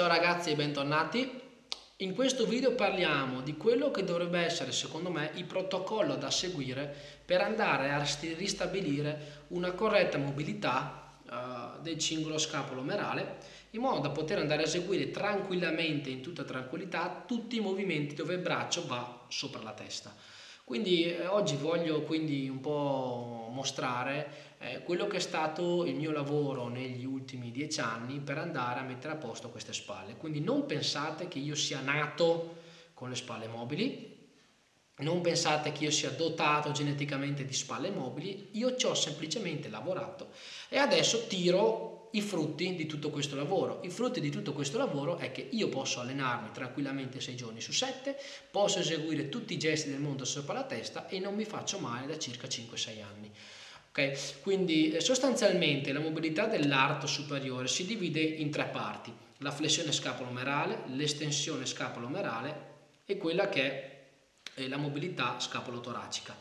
Ciao ragazzi e bentornati. In questo video parliamo di quello che dovrebbe essere, secondo me, il protocollo da seguire per andare a ristabilire una corretta mobilità del cingolo scapolo-omerale, in modo da poter andare a eseguire tranquillamente, in tutta tranquillità, tutti i movimenti dove il braccio va sopra la testa. Quindi oggi voglio un po' mostrare quello che è stato il mio lavoro negli ultimi 10 anni per andare a mettere a posto queste spalle. Quindi non pensate che io sia nato con le spalle mobili, non pensate che io sia dotato geneticamente di spalle mobili, io ci ho semplicemente lavorato e adesso tiro i frutti di tutto questo lavoro. I frutti di tutto questo lavoro è che io posso allenarmi tranquillamente 6 giorni su 7, posso eseguire tutti i gesti del mondo sopra la testa e non mi faccio male da circa 5-6 anni. Okay? Quindi sostanzialmente la mobilità dell'arto superiore si divide in 3 parti: la flessione scapolo-omerale, l'estensione scapolo-omerale e quella che è la mobilità scapolo-toracica.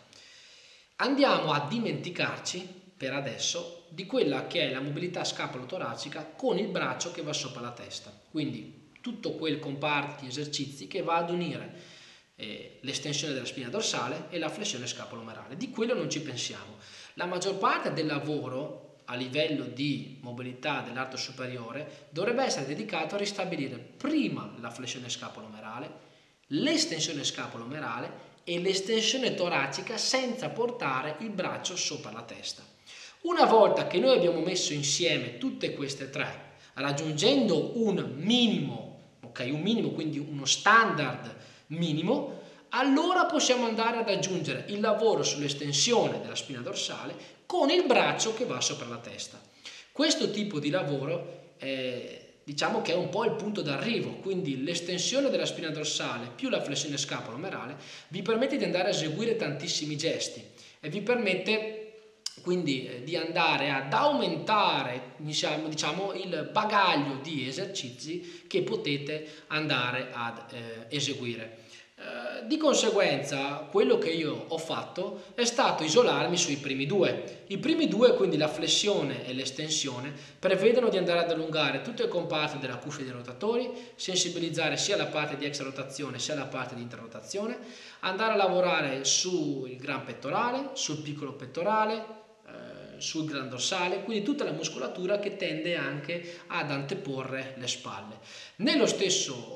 Andiamo a dimenticarci per adesso di quella che è la mobilità scapolo-toracica con il braccio che va sopra la testa, quindi tutto quel comparto di esercizi che va ad unire l'estensione della spina dorsale e la flessione scapolo-omerale. Di quello non ci pensiamo. La maggior parte del lavoro a livello di mobilità dell'arto superiore dovrebbe essere dedicato a ristabilire prima la flessione scapolo-omerale, l'estensione scapolo-omerale e l'estensione toracica senza portare il braccio sopra la testa. Una volta che noi abbiamo messo insieme tutte queste tre, raggiungendo un minimo, quindi uno standard minimo, allora possiamo andare ad aggiungere il lavoro sull'estensione della spina dorsale con il braccio che va sopra la testa. Questo tipo di lavoro diciamo che è un po' il punto d'arrivo, quindi l'estensione della spina dorsale più la flessione scapolo-omerale vi permette di andare a eseguire tantissimi gesti e vi permette quindi di andare ad aumentare diciamo il bagaglio di esercizi che potete andare ad eseguire. Di conseguenza quello che io ho fatto è stato isolarmi sui primi due. I primi due, quindi la flessione e l'estensione, prevedono di andare ad allungare tutto il comparto della cuffia dei rotatori, sensibilizzare sia la parte di extrarotazione sia la parte di interrotazione, andare a lavorare sul gran pettorale, sul piccolo pettorale, sul gran dorsale, quindi tutta la muscolatura che tende anche ad anteporre le spalle. Nello stesso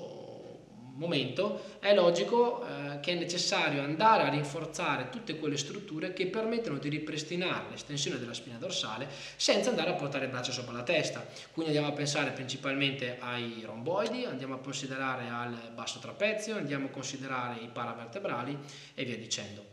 momento è logico che è necessario andare a rinforzare tutte quelle strutture che permettono di ripristinare l'estensione della spina dorsale senza andare a portare il braccio sopra la testa. Quindi andiamo a pensare principalmente ai romboidi, andiamo a considerare al basso trapezio, andiamo a considerare i paravertebrali e via dicendo.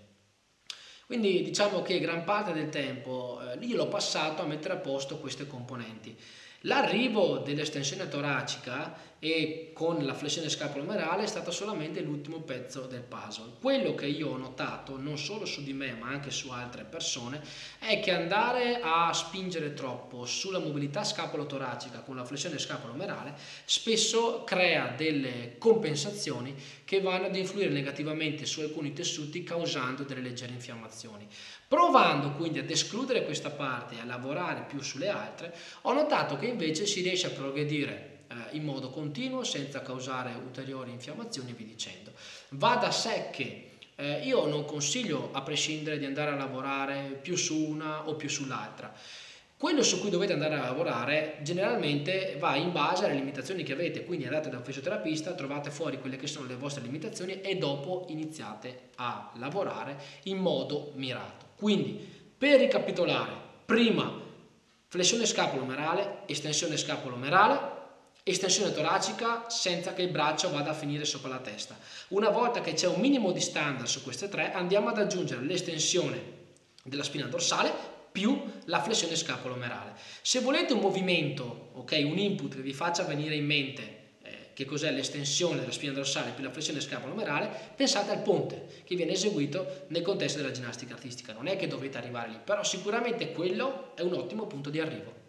Quindi diciamo che gran parte del tempo io l'ho passato a mettere a posto queste componenti. L'arrivo dell'estensione toracica e con la flessione scapolo-omerale è stato solamente l'ultimo pezzo del puzzle. Quello che io ho notato, non solo su di me ma anche su altre persone, è che andare a spingere troppo sulla mobilità scapolo-toracica con la flessione scapolo-omerale spesso crea delle compensazioni che vanno ad influire negativamente su alcuni tessuti causando delle leggere infiammazioni. Provando quindi ad escludere questa parte e a lavorare più sulle altre, ho notato che invece si riesce a progredire in modo continuo senza causare ulteriori infiammazioni e via dicendo. Va da sé che io non consiglio a prescindere di andare a lavorare più su una o più sull'altra. Quello su cui dovete andare a lavorare generalmente va in base alle limitazioni che avete, quindi andate da un fisioterapista, trovate fuori quelle che sono le vostre limitazioni e dopo iniziate a lavorare in modo mirato. Quindi, per ricapitolare, prima flessione scapolo-omerale, estensione scapolo-omerale, estensione toracica senza che il braccio vada a finire sopra la testa. Una volta che c'è un minimo di standard su queste tre, andiamo ad aggiungere l'estensione della spina dorsale più la flessione scapolo-omerale. Se volete un movimento, un input che vi faccia venire in mente che cos'è l'estensione della spina dorsale più la flessione scapolo-omerale, pensate al ponte che viene eseguito nel contesto della ginnastica artistica. Non è che dovete arrivare lì, però sicuramente quello è un ottimo punto di arrivo.